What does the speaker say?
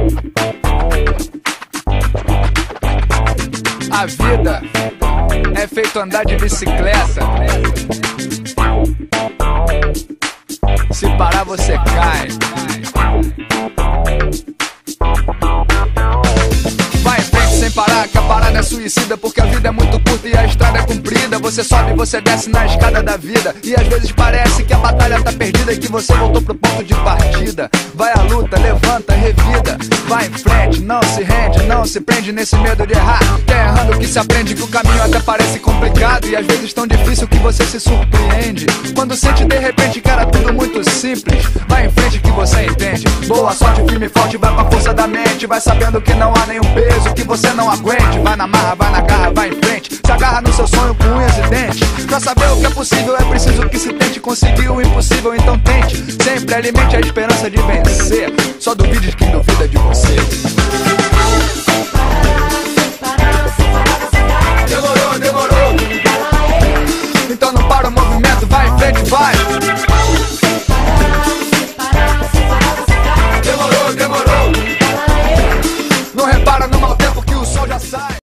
A vida é feito andar de bicicleta. Se parar você cai. Vai em frente sem parar, que a parada é suicida. Porque a vida é muito curta e a estrada é comprida. Você sobe e você desce na escada da vida. E às vezes parece que a batalha tá perdida e que você voltou pro ponto de partida. Vai à luta, levanta, revida. Vai em frente, não se rende, não se prende nesse medo de errar. Que é errando que se aprende, que o caminho até parece complicado. E às vezes tão difícil que você se surpreende. Quando sente de repente que era tudo muito simples. Vai em frente que você entende. Boa sorte, firme e forte, vai com a força da mente. Vai sabendo que não há nenhum peso que você não aguente. Vai na marra, vai na garra, vai em frente. Se agarra no seu sonho com unhas e dentes. Pra saber o que é possível é preciso que se tente. Conseguir o impossível, então tente. Sempre alimente a esperança de vencer. Só duvide de quem duvida de você.